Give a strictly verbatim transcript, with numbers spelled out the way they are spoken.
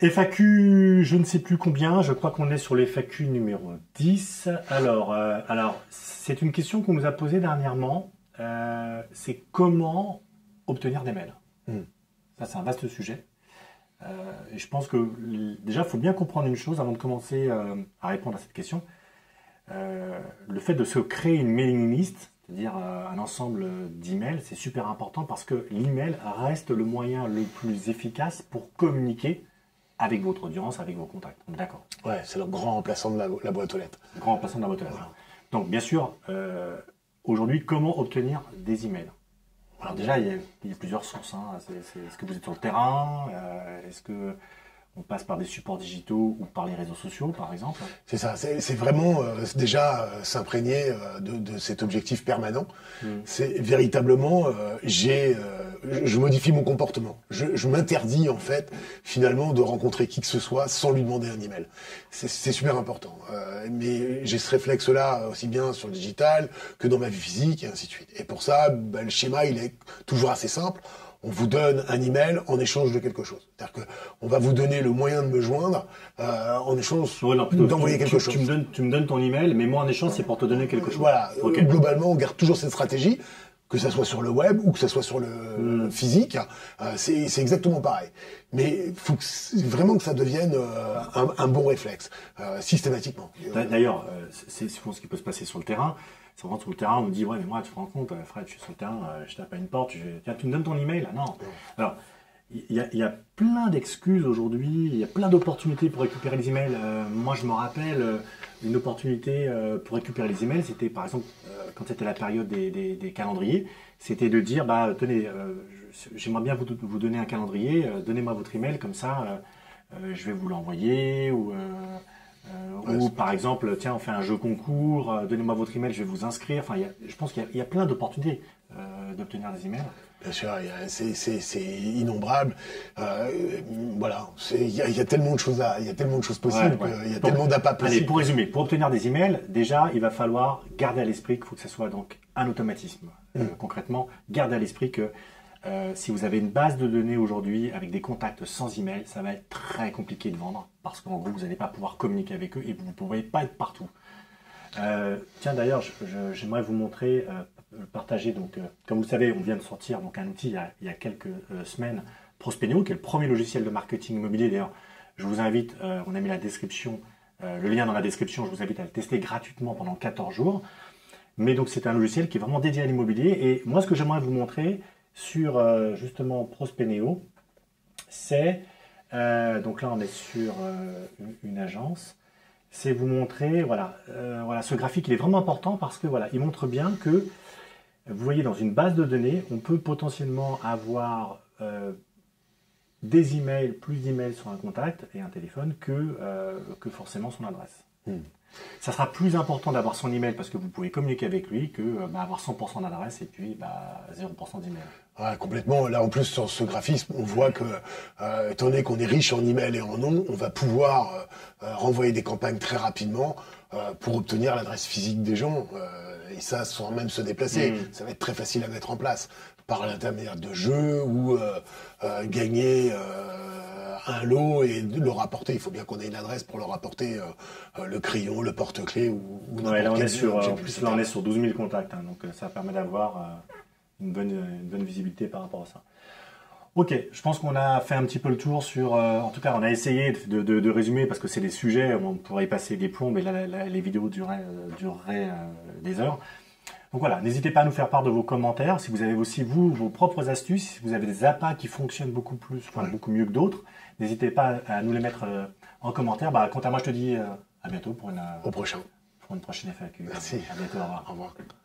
F A Q, je ne sais plus combien, je crois qu'on est sur les F A Q numéro dix. Alors, euh, alors c'est une question qu'on nous a posée dernièrement, euh, c'est comment obtenir des mails. Mm. Ça, c'est un vaste sujet. Euh, et je pense que déjà, il faut bien comprendre une chose avant de commencer euh, à répondre à cette question. Euh, le fait de se créer une mailing list, c'est-à-dire euh, un ensemble d'emails, c'est super important parce que l'email reste le moyen le plus efficace pour communiquer avec votre audience, avec vos contacts. D'accord. Ouais, c'est le grand remplaçant de la, la boîte aux lettres. Le grand remplaçant de la boîte aux lettres. Voilà. Donc, bien sûr, euh, aujourd'hui, comment obtenir des emails? Alors déjà, il y a, il y a plusieurs sources. Hein. Est-ce que vous êtes sur le terrain? euh, Est-ce que on passe par des supports digitaux ou par les réseaux sociaux, par exemple? C'est ça, c'est vraiment euh, déjà euh, s'imprégner euh, de, de cet objectif permanent. Mm. C'est véritablement, euh, j'ai, euh, je, je modifie mon comportement. Je, je m'interdis en fait, finalement, de rencontrer qui que ce soit sans lui demander un email. C'est super important. Euh, mais j'ai ce réflexe-là aussi bien sur le digital que dans ma vie physique et ainsi de suite. Et pour ça, bah, le schéma, il est toujours assez simple. On vous donne un email en échange de quelque chose. C'est-à-dire qu'on va vous donner le moyen de me joindre euh, en échange ouais, d'envoyer quelque tu, chose. Tu me, donnes, tu me donnes ton email, mais moi en échange, c'est pour te donner quelque chose. Voilà. Okay. Globalement, on garde toujours cette stratégie, que ça soit sur le web ou que ça soit sur le mmh. physique. Euh, c'est exactement pareil. Mais il faut que, vraiment que ça devienne euh, un, un bon réflexe, euh, systématiquement. D'ailleurs, euh, c'est souvent ce qui peut se passer sur le terrain. Ça rentre sur le terrain, on me dit, ouais, mais moi, tu te rends compte, Fred, je suis sur le terrain, euh, je tape à une porte, je... tiens, tu me donnes ton email? Non. Alors, il y, y a plein d'excuses aujourd'hui, il y a plein d'opportunités pour récupérer les emails. Euh, moi, je me rappelle euh, une opportunité euh, pour récupérer les emails, c'était par exemple, euh, quand c'était la période des, des, des calendriers, c'était de dire, bah, tenez, euh, j'aimerais bien vous, vous donner un calendrier, euh, donnez-moi votre email, comme ça, euh, euh, je vais vous l'envoyer, ou... Euh, Euh, ouais, ou par exemple, tiens, on fait un jeu concours, euh, donnez-moi votre email, je vais vous inscrire. Enfin, y a, je pense qu'il y, y a plein d'opportunités euh, d'obtenir des emails. Bien sûr, c'est innombrable. Euh, voilà, il y, y a tellement de choses à, il y a tellement de choses possibles, il ouais, ouais. y a pour, tellement d'appâts possibles. Allez, pour résumer, pour obtenir des emails, déjà, il va falloir garder à l'esprit qu'il faut que ce soit donc un automatisme. Mm. Euh, concrètement, gardez à l'esprit que Euh, si vous avez une base de données aujourd'hui avec des contacts sans email, ça va être très compliqué de vendre parce qu'en gros, vous n'allez pas pouvoir communiquer avec eux et vous ne pouvez pas être partout. Euh, tiens, d'ailleurs, j'aimerais vous montrer, euh, partager, donc, euh, comme vous le savez, on vient de sortir donc, un outil il y a, il y a quelques euh, semaines, Prospeneo, qui est le premier logiciel de marketing immobilier. D'ailleurs, je vous invite, euh, on a mis la description, euh, le lien dans la description, je vous invite à le tester gratuitement pendant quatorze jours. Mais donc, c'est un logiciel qui est vraiment dédié à l'immobilier. Et moi, ce que j'aimerais vous montrer, sur euh, justement Prospeneo, c'est, euh, donc là on est sur euh, une, une agence, c'est vous montrer, voilà, euh, voilà, ce graphique il est vraiment important parce que voilà, il montre bien que, vous voyez dans une base de données, on peut potentiellement avoir euh, des emails, plus d'emails sur un contact et un téléphone que, euh, que forcément son adresse. Hmm. Ça sera plus important d'avoir son email parce que vous pouvez communiquer avec lui que bah, avoir cent pour cent d'adresse et puis bah, zéro pour cent d'email. Ouais, complètement. Là, en plus, sur ce graphisme, on voit que, euh, étant donné qu'on est riche en email et en nom, on va pouvoir euh, renvoyer des campagnes très rapidement euh, pour obtenir l'adresse physique des gens. Euh, et ça, sans même se déplacer. Mmh. Ça va être très facile à mettre en place par l'intermédiaire de jeux ou euh, euh, gagner... Euh, un lot et le rapporter. Il faut bien qu'on ait une adresse pour le rapporter, euh, le crayon, le porte-clés ou, ou ouais, là on est sur, euh, plus, là on est sur douze mille contacts, hein, donc ça permet d'avoir euh, une, bonne, une bonne visibilité par rapport à ça. Ok, je pense qu'on a fait un petit peu le tour sur, euh, en tout cas on a essayé de, de, de résumer parce que c'est des sujets, on pourrait y passer des plombs et là, là les vidéos dureraient, dureraient euh, des heures. Donc voilà, n'hésitez pas à nous faire part de vos commentaires, si vous avez aussi vous vos propres astuces, si vous avez des appâts qui fonctionnent beaucoup plus, enfin, ouais. beaucoup mieux que d'autres, n'hésitez pas à nous les mettre euh, en commentaire. Bah, quant à moi, je te dis euh, à bientôt pour une, Au prochain. pour une prochaine F A Q. Merci. À bientôt, au revoir. Au revoir.